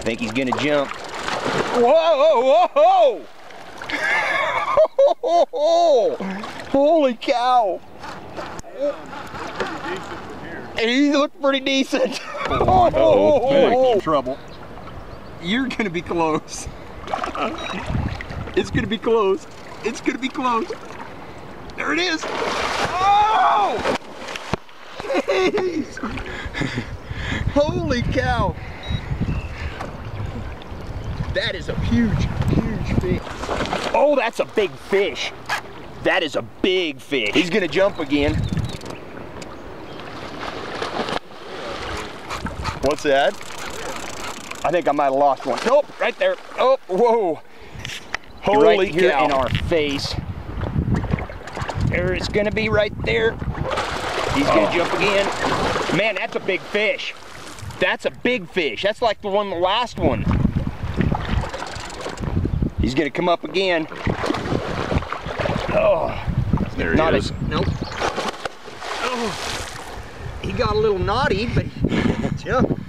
think he's gonna jump. Whoa, whoa, whoa! Holy cow! He looked pretty decent. Oh, trouble. You're gonna be close. It's gonna be close. It's gonna be close. There it is. Oh! Jeez. Holy cow. That is a huge, huge fish. Oh, that's a big fish. That is a big fish. He's gonna jump again. What's that? I think I might have lost one. Nope, right there. Oh, whoa. Holy right here cow. In our face. There it's gonna be right there. He's gonna jump again. Man, that's a big fish. That's a big fish. That's like the last one. He's gonna come up again. Oh, there he is. Nope. Oh, he got a little naughty, but yeah.